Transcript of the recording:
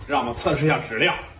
让我们测试一下质量。